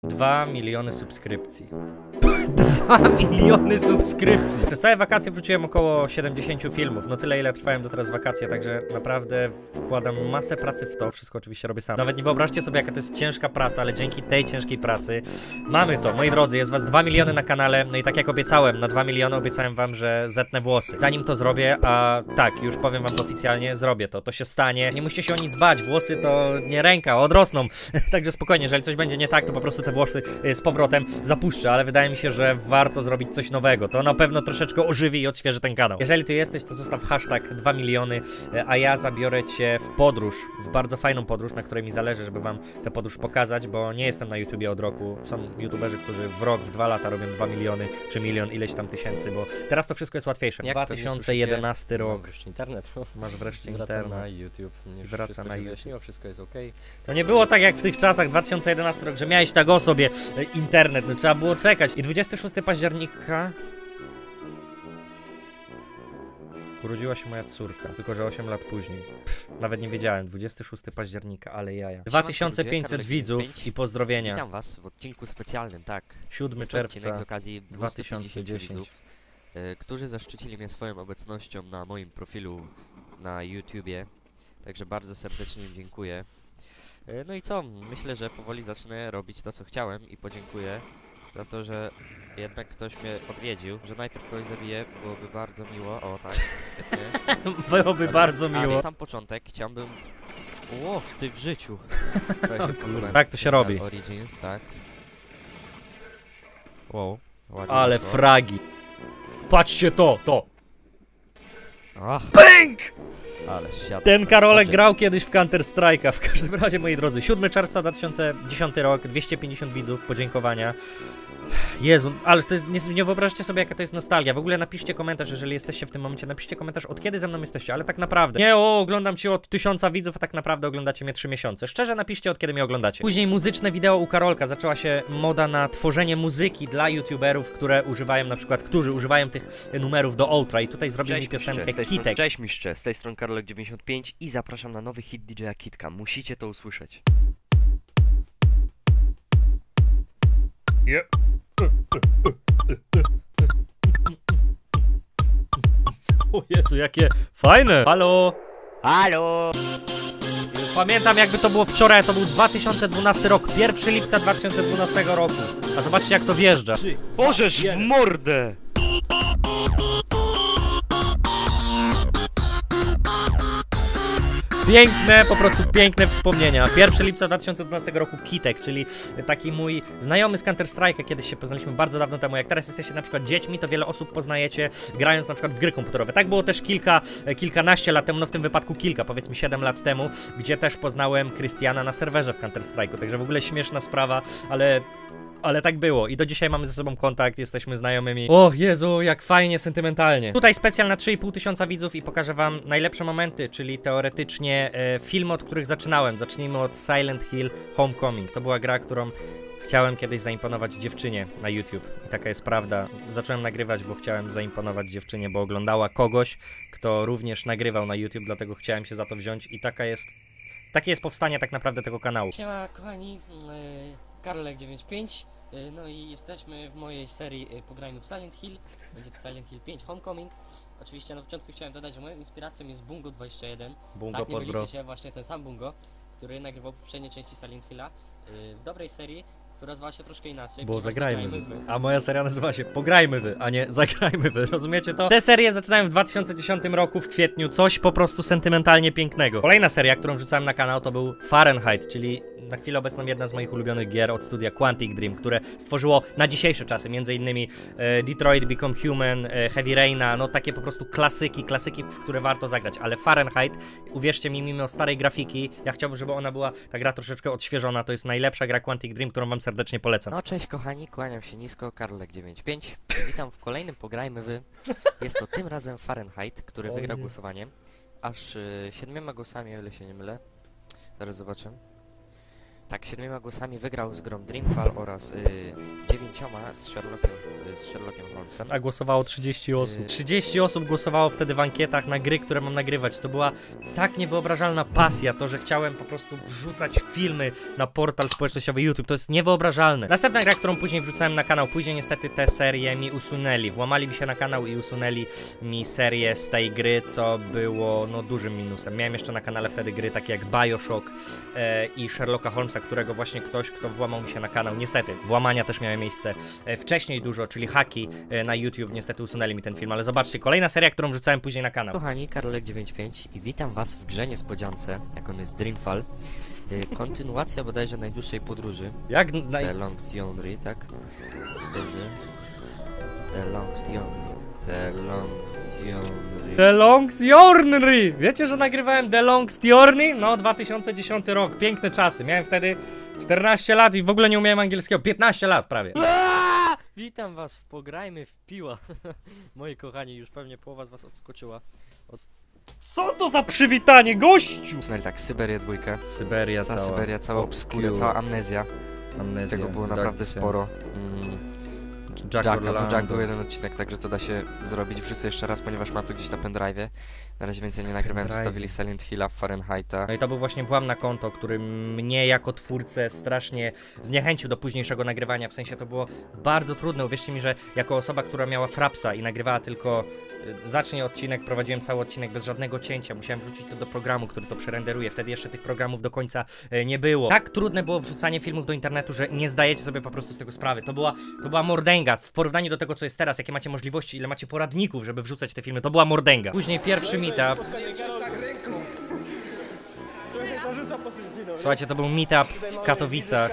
2 miliony subskrypcji. 2 miliony subskrypcji! Przez całe wakacje wrzuciłem około 70 filmów. No tyle, ile trwają do teraz wakacje, także naprawdę wkładam masę pracy w to. Wszystko oczywiście robię sam. Nawet nie wyobraźcie sobie, jaka to jest ciężka praca, ale dzięki tej ciężkiej pracy mamy to. Moi drodzy, jest was 2 miliony na kanale. No i tak jak obiecałem, na 2 miliony obiecałem wam, że zetnę włosy. Zanim to zrobię, a tak, już powiem wam to oficjalnie, zrobię to. To się stanie. Nie musicie się o nic bać. Włosy to nie ręka, odrosną. Także spokojnie, jeżeli coś będzie nie tak, to po prostu te włosy z powrotem zapuszczę, ale wydaje mi się, że warto zrobić coś nowego. To na pewno troszeczkę ożywi i odświeży ten kanał. Jeżeli ty jesteś, to zostaw hashtag 2 miliony, a ja zabiorę cię w podróż, w bardzo fajną podróż, na której mi zależy, żeby wam tę podróż pokazać, bo nie jestem na YouTubie od roku. Są youtuberzy, którzy w rok, w 2 lata robią 2 miliony, czy milion, ileś tam tysięcy, bo teraz to wszystko jest łatwiejsze. Jak 2011 rok. Wreszcie internet. Masz wreszcie Wraca internet. na YouTube. Wraca na YouTube. Wyjaśniło, wszystko jest okej. To nie było tak jak w tych czasach, 2011 rok, że miałeś tak o sobie internet, no trzeba było czekać. I 26 października urodziła się moja córka, tylko że 8 lat później. Nawet nie wiedziałem, 26 października, ale jaja. 2500 widzów i pozdrowienia. Witam was w odcinku specjalnym, tak. 7 Jest to odcinek czerwca z okazji 2010 widzów, którzy zaszczycili mnie swoją obecnością na moim profilu na YouTubie. Także bardzo serdecznie im dziękuję. No i co? Myślę, że powoli zacznę robić to, co chciałem i podziękuję za to, że jednak ktoś mnie odwiedził. Że najpierw kogoś zabiję, byłoby bardzo miło. O, tak, świetnie. Byłoby bardzo miło. Na sam początek chciałbym... Łoż, ty w życiu. Tak to się robi. Origins, tak. Wow. Ładnie Ale wyszło. fragi. Patrzcie to. Ach, Bęk! ale siadł. Ten Karolek Znaczy, grał kiedyś w Counter Strike'a. W każdym razie, moi drodzy, 7 czerwca 2010 rok, 250 widzów, podziękowania. Jezu, ale to jest, nie wyobraźcie sobie, jaka to jest nostalgia. W ogóle napiszcie komentarz, jeżeli jesteście w tym momencie, napiszcie komentarz, od kiedy ze mną jesteście, ale tak naprawdę. Nie, oglądam cię od 1000 widzów, a tak naprawdę oglądacie mnie 3 miesiące. Szczerze napiszcie, od kiedy mnie oglądacie. Później muzyczne wideo u Karolka. Zaczęła się moda na tworzenie muzyki dla youtuberów, którzy używają tych numerów do outra i tutaj zrobił mi piosenkę Kitek. Cześć mistrze, z tej strony Karolek95 i zapraszam na nowy hit DJ-a Kitka. Musicie to usłyszeć. Yeah. O Jezu, jakie fajne! Halo! Halo! Pamiętam, jakby to było wczoraj, to był 2012 rok, 1 lipca 2012 roku. A zobaczcie, jak to wjeżdża. Bożeż w mordę! Piękne, po prostu piękne wspomnienia. 1 lipca 2012 roku Kitek, czyli taki mój znajomy z Counter Strike'a, kiedyś się poznaliśmy bardzo dawno temu. Jak teraz jesteście na przykład dziećmi, to wiele osób poznajecie grając na przykład w gry komputerowe. Tak było też kilkanaście lat temu, no w tym wypadku kilka, powiedzmy 7 lat temu, gdzie też poznałem Krystiana na serwerze w Counter Strike'u. Także w ogóle śmieszna sprawa, ale tak było i do dzisiaj mamy ze sobą kontakt, jesteśmy znajomymi. O Jezu, jak fajnie, sentymentalnie. Tutaj specjal na 3500 widzów i pokażę wam najlepsze momenty, czyli teoretycznie filmy, od których zaczynałem. Zacznijmy od Silent Hill Homecoming. To była gra, którą chciałem kiedyś zaimponować dziewczynie na YouTube. I taka jest prawda. Zacząłem nagrywać, bo chciałem zaimponować dziewczynie, bo oglądała kogoś, kto również nagrywał na YouTube, dlatego chciałem się za to wziąć i takie jest powstanie tak naprawdę tego kanału. Siema kochani, Karolek95. No i jesteśmy w mojej serii Pograjmy w Silent Hill. Będzie to Silent Hill 5 Homecoming. Oczywiście na początku chciałem dodać, że moją inspiracją jest Bungo21. Bungo, tak, nie pozdro. mylicie się, właśnie ten sam Bungo, który nagrywał poprzednie części Silent Hilla w dobrej serii, która nazywa się troszkę inaczej. Bo zagrajmy w. a moja seria nazywa się Pograjmy wy, a nie Zagrajmy wy, rozumiecie to? Te serie zaczynałem w 2010 roku, w kwietniu, coś po prostu sentymentalnie pięknego. Kolejna seria, którą wrzucałem na kanał, to był Fahrenheit, czyli na chwilę obecną jedna z moich ulubionych gier od studia Quantic Dream, które stworzyło na dzisiejsze czasy, między innymi Detroit Become Human, Heavy Raina, no takie po prostu klasyki, w które warto zagrać, ale Fahrenheit, uwierzcie mi, mimo starej grafiki, ja chciałbym, żeby ona była, ta gra troszeczkę odświeżona, to jest najlepsza gra Quantic Dream, którą wam serdecznie polecam. No cześć kochani, kłaniam się nisko, Karolek95. Witam w kolejnym Pograjmy wy. Jest to tym razem Fahrenheit, który wygrał głosowanie. Aż 7 głosami, o ile się nie mylę. Zaraz zobaczę. Tak, 7 głosami wygrał z grą Dreamfall oraz 9 z Sherlockiem Holmesem. A głosowało 30 osób. 30 osób głosowało wtedy w ankietach na gry, które mam nagrywać. To była tak niewyobrażalna pasja, to, że chciałem po prostu wrzucać filmy na portal społecznościowy YouTube. To jest niewyobrażalne. Następna gra, którą później wrzucałem na kanał, później niestety tę serię mi usunęli. Włamali mi się na kanał i usunęli mi serię z tej gry, co było no dużym minusem. Miałem jeszcze na kanale wtedy gry takie jak BioShock i Sherlocka Holmesa, którego właśnie ktoś, kto włamał mi się na kanał. Niestety, włamania też miały miejsce wcześniej dużo, czyli haki na YouTube. Niestety usunęli mi ten film, ale zobaczcie, kolejna seria, którą wrzucałem później na kanał. Kochani, Karolek95 i witam was w grze niespodziance, jaką jest Dreamfall. Kontynuacja bodajże najdłuższej podróży. Jak The Longest Yonry, tak? The Longest Yonry. The Longest Yonry! Wiecie, że nagrywałem The Longest Yonry? No, 2010 rok, piękne czasy. Miałem wtedy 14 lat i w ogóle nie umiałem angielskiego. 15 lat prawie. Witam was w Pograjmy w Piła. Moi kochani, już pewnie połowa z was odskoczyła. Co to za przywitanie, gościu? No i tak, Syberię 2. Syberia Cała Syberia, cała obskuria, cała amnezja. Tego było naprawdę sporo. Jack był jeden odcinek, także to da się zrobić. Wrzucę jeszcze raz, ponieważ mam tu gdzieś na pendrive'ie. Na razie więcej nie nagrywałem, zostawili Silent Hilla, Fahrenheita. No i to był właśnie włam na konto, który mnie jako twórcę strasznie zniechęcił do późniejszego nagrywania. W sensie to było bardzo trudne. Uwierzcie mi, że jako osoba, która miała frapsa i nagrywała tylko zacznie odcinek, prowadziłem cały odcinek bez żadnego cięcia. Musiałem wrzucić to do programu, który to przerenderuje. Wtedy jeszcze tych programów do końca nie było. Tak trudne było wrzucanie filmów do internetu, że nie zdajecie sobie po prostu z tego sprawy. To była mordęga. W porównaniu do tego, co jest teraz, jakie macie możliwości, ile macie poradników, żeby wrzucać te filmy, to była mordęga. Później pierwszy meetup. Słuchajcie, to był meetup w Katowicach.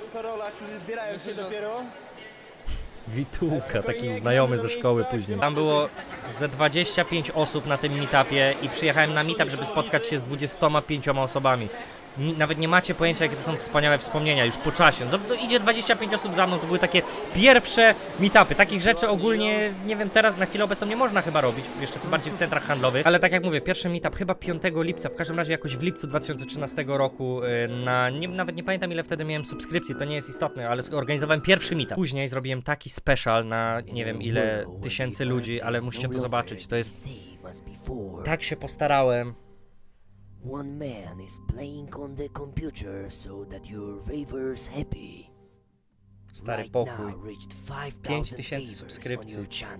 Witułka, taki znajomy ze szkoły później. Tam było ze 25 osób na tym meetupie i przyjechałem na meetup, żeby spotkać się z 25 osobami. Nawet nie macie pojęcia, jakie to są wspaniałe wspomnienia już po czasie. No, idzie 25 osób za mną, to były takie pierwsze meetupy. Takich rzeczy ogólnie, nie wiem, teraz na chwilę obecną nie można chyba robić, jeszcze tym bardziej w centrach handlowych. Ale tak jak mówię, pierwszy meetup chyba 5 lipca, w każdym razie jakoś w lipcu 2013 roku nawet nie pamiętam, ile wtedy miałem subskrypcji, to nie jest istotne, ale zorganizowałem pierwszy meetup. Później zrobiłem taki special na nie wiem ile tysięcy ludzi, ale musicie to zobaczyć, to jest... Tak się postarałem. One man is playing on the computer so that your ravers happy. Stary pokój. 5000 subskrypcji.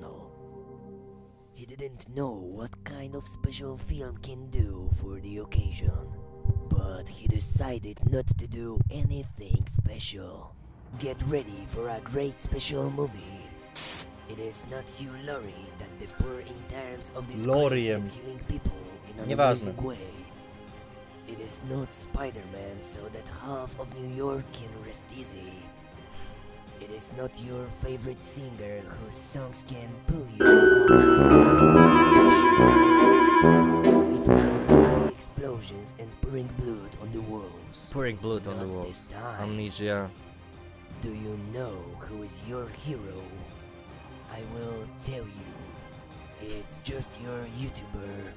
He didn't know what kind of special film can do for the occasion, but he decided not to do anything special. Get ready for a great special movie. It is not Hugh Laurie that the poor in terms of disgrace and killing people in an amazing way. It is not Spider-Man so that half of New York can rest easy. It is not your favorite singer whose songs can pull you It will not be explosions and pouring blood on the walls. Pouring blood on the walls. Amnesia. Do you know who is your hero? I will tell you. It's just your YouTuber.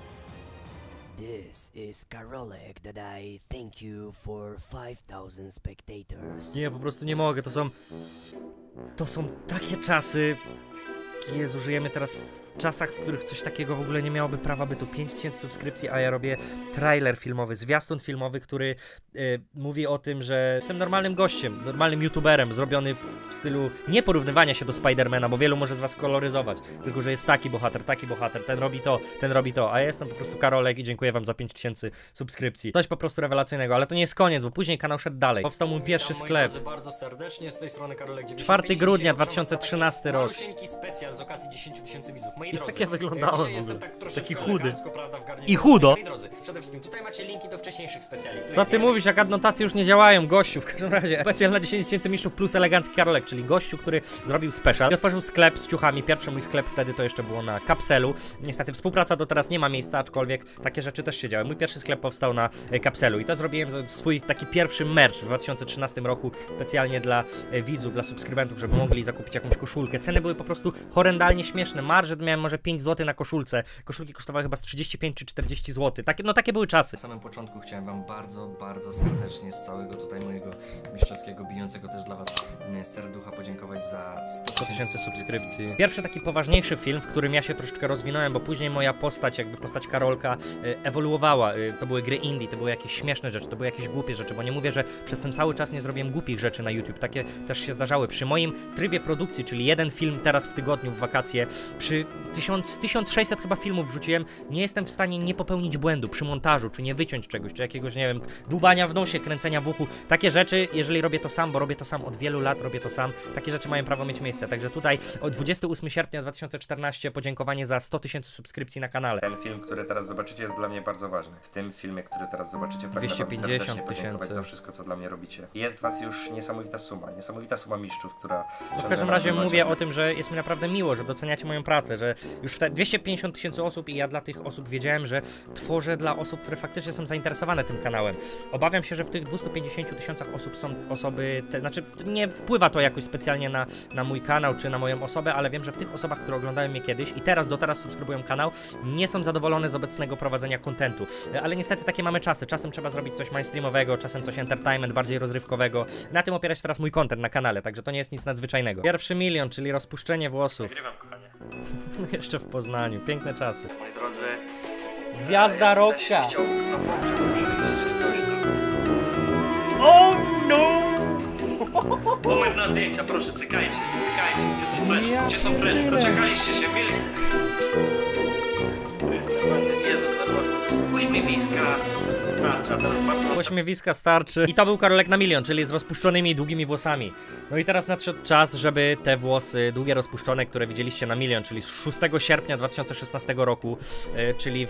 This is Karolek that I thank you for 5000 spectators. Nie, po prostu nie mogę, to są takie czasy. Jezu, żyjemy teraz w czasach, w których coś takiego w ogóle nie miałoby prawa bytu. 5000 subskrypcji, a ja robię trailer filmowy, zwiastun filmowy, który mówi o tym, że jestem normalnym gościem, normalnym youtuberem, zrobiony w stylu nie porównywania się do Spidermana, bo wielu może z was koloryzować, tylko że jest taki bohater, ten robi to, a ja jestem po prostu Karolek i dziękuję wam za 5000 subskrypcji. Coś po prostu rewelacyjnego, ale to nie jest koniec, bo później kanał szedł dalej. Powstał mój pierwszy sklep. Bardzo serdecznie, z tej strony Karolek 4 grudnia 2013 rok. Specjal z okazji 10 000 widzów. Moi I drodzy, jak ja wyglądałem w ogóle? tak Taki chudy. Prawda, I chudo. Moi drodzy, przede wszystkim tutaj macie linki do wcześniejszych specjali. Co ty mówisz, jak adnotacje już nie działają, gościu? W każdym razie specjal na 10 000 mistrzów plus elegancki Karolek, czyli gościu, który zrobił special i otworzył sklep z ciuchami. Pierwszy mój sklep wtedy to jeszcze było na Kapselu. Niestety współpraca do teraz nie ma miejsca, aczkolwiek takie rzeczy też się działy. Mój pierwszy sklep powstał na Kapselu i to zrobiłem swój taki pierwszy merch w 2013 roku specjalnie dla widzów, dla subskrybentów, żeby mogli zakupić jakąś koszulkę. Ceny były po prostu horrendalnie śmieszne. Marże miałem może 5 zł na koszulce. Koszulki kosztowały chyba z 35 czy 40 zł. Takie były czasy. Na samym początku chciałem wam bardzo, bardzo serdecznie z całego tutaj mojego mistrzowskiego, bijącego też dla was serducha podziękować za 100 000 subskrypcji. Pierwszy taki poważniejszy film, w którym ja się troszeczkę rozwinąłem, bo później moja postać, jakby postać Karolka, ewoluowała. To były gry indie, to były jakieś śmieszne rzeczy, to były jakieś głupie rzeczy, bo nie mówię, że przez ten cały czas nie zrobiłem głupich rzeczy na YouTube. Takie też się zdarzały. Przy moim trybie produkcji, czyli jeden film teraz w tygodniu, w wakacje, przy 1600 chyba filmów wrzuciłem, nie jestem w stanie nie popełnić błędu przy montażu, czy nie wyciąć czegoś, czy jakiegoś, nie wiem, dłubania w nosie, kręcenia w uchu. Takie rzeczy, jeżeli robię to sam, bo robię to sam od wielu lat, robię to sam, takie rzeczy mają prawo mieć miejsce. Także tutaj od 28 sierpnia 2014 podziękowanie za 100 000 subskrypcji na kanale. Ten film, który teraz zobaczycie, jest dla mnie bardzo ważny. W tym filmie, który teraz zobaczycie, pragnę 250 podziękować za wszystko, co dla mnie robicie. Jest was już niesamowita suma mistrzów, która... No w każdym razie mówię o tym, że jest mi naprawdę miło, że doceniacie moją pracę, że już 250 000 osób i ja dla tych osób wiedziałem, że tworzę dla osób, które faktycznie są zainteresowane tym kanałem. Obawiam się, że w tych 250 000 osób są osoby, znaczy nie wpływa to jakoś specjalnie na mój kanał czy na moją osobę, ale wiem, że w tych osobach, które oglądają mnie kiedyś i do teraz subskrybują kanał, nie są zadowolone z obecnego prowadzenia kontentu. Ale niestety takie mamy czasy. Czasem trzeba zrobić coś mainstreamowego, czasem coś entertainment, bardziej rozrywkowego. Na tym opiera się teraz mój content na kanale, także to nie jest nic nadzwyczajnego. Pierwszy milion, czyli rozpuszczenie włosów. Nagrywam, kochanie. Jeszcze w Poznaniu. Piękne czasy. Moi drodzy... Gwiazda Rocka! Chciał naprawdę przyjść coś tam. Oh no! Moment na zdjęcia, proszę, cykajcie. Gdzie są flash? Gdzie są flash? Doczekaliście się, mieli... To jest naprawdę... Jezus, na własnym uśmiewiska. Starcza, teraz bardzo... Pośmiewiska starczy. I to był Karolek na milion, czyli z rozpuszczonymi, długimi włosami. No i teraz nadszedł czas, żeby te włosy długie, rozpuszczone, które widzieliście na milion, czyli z 6 sierpnia 2016 roku, czyli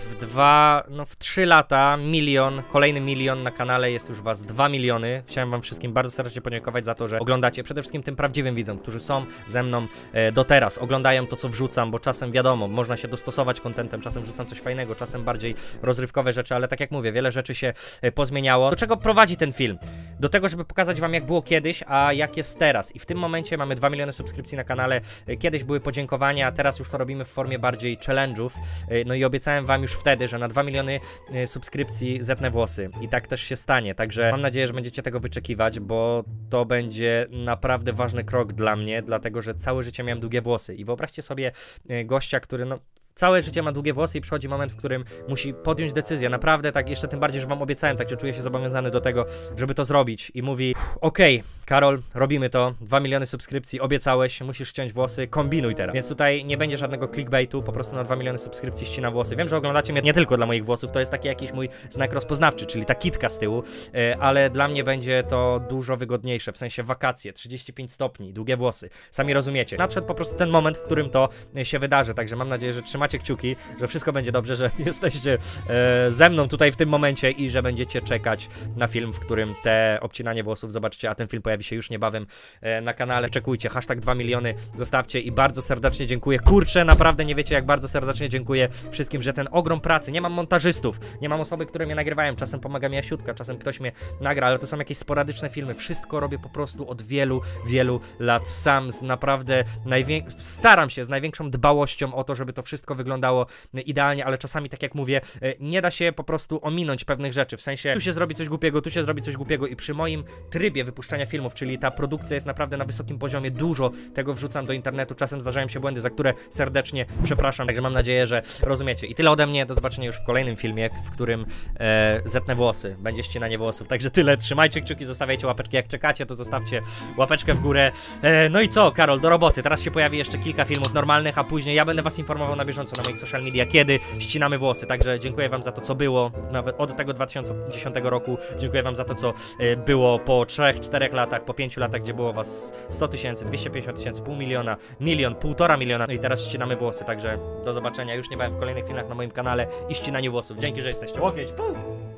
w 3 lata milion, kolejny milion na kanale, jest już was 2 miliony. Chciałem wam wszystkim bardzo serdecznie podziękować za to, że oglądacie, przede wszystkim tym prawdziwym widzom, którzy są ze mną do teraz, oglądają to, co wrzucam, bo czasem wiadomo, można się dostosować kontentem, czasem wrzucam coś fajnego, czasem bardziej rozrywkowe rzeczy, ale tak jak mówię, wiele rzeczy się pozmieniało. Do czego prowadzi ten film? Do tego, żeby pokazać wam, jak było kiedyś, a jak jest teraz. I w tym momencie mamy 2 miliony subskrypcji na kanale. Kiedyś były podziękowania, a teraz już to robimy w formie bardziej challenge'ów. No i obiecałem wam już wtedy, że na 2 miliony subskrypcji zetnę włosy. I tak też się stanie. Także mam nadzieję, że będziecie tego wyczekiwać, bo to będzie naprawdę ważny krok dla mnie, dlatego że całe życie miałem długie włosy. I wyobraźcie sobie gościa, który całe życie ma długie włosy i przychodzi moment, w którym musi podjąć decyzję. Naprawdę tak, jeszcze tym bardziej, że wam obiecałem, także czuję się zobowiązany do tego, żeby to zrobić. I mówi, okej, Karol, robimy to, 2 miliony subskrypcji, obiecałeś, musisz ściąć włosy, kombinuj teraz. Więc tutaj nie będzie żadnego clickbaitu, po prostu na 2 miliony subskrypcji ścina włosy. Wiem, że oglądacie mnie nie tylko dla moich włosów, to jest taki jakiś mój znak rozpoznawczy, czyli ta kitka z tyłu, ale dla mnie będzie to dużo wygodniejsze, w sensie wakacje, 35 stopni, długie włosy, sami rozumiecie. Nadszedł po prostu ten moment, w którym to się wydarzy, także mam nadzieję, że trzymacie kciuki, że wszystko będzie dobrze, że jesteście ze mną tutaj w tym momencie i że będziecie czekać na film, w którym te obcinanie włosów zobaczycie, a ten film pojawi się już niebawem na kanale. Czekujcie, hashtag 2 miliony zostawcie i bardzo serdecznie dziękuję. Kurczę, naprawdę nie wiecie, jak bardzo serdecznie dziękuję wszystkim, że ten ogrom pracy, nie mam montażystów, nie mam osoby, które mnie nagrywają, czasem pomaga mi Jasiutka, czasem ktoś mnie nagra, ale to są jakieś sporadyczne filmy, wszystko robię po prostu od wielu, wielu lat sam, z naprawdę staram się z największą dbałością o to, żeby to wszystko wyglądało idealnie, ale czasami, tak jak mówię, nie da się po prostu ominąć pewnych rzeczy, w sensie tu się zrobi coś głupiego, tu się zrobi coś głupiego i przy moim trybie wypuszczania filmów, czyli ta produkcja jest naprawdę na wysokim poziomie, dużo tego wrzucam do internetu, czasem zdarzają się błędy, za które serdecznie przepraszam, także mam nadzieję, że rozumiecie. I tyle ode mnie, do zobaczenia już w kolejnym filmie, w którym zetnę włosy, będzie ścinanie włosów, także tyle, trzymajcie kciuki, zostawiajcie łapeczki, jak czekacie, to zostawcie łapeczkę w górę. No i co, Karol, do roboty, teraz się pojawi jeszcze kilka filmów normalnych, a później ja będę was informował na bieżąco na moich social media, kiedy ścinamy włosy, także dziękuję wam za to, co było, nawet od tego 2010 roku, dziękuję wam za to, co było po 3-4 latach, po 5 latach, gdzie było was 100 000, 250 000, pół miliona, milion, 1,5 miliona, no i teraz ścinamy włosy, także do zobaczenia już niebawem w kolejnych filmach na moim kanale i ścinaniu włosów. Dzięki, że jesteście. Łokieć,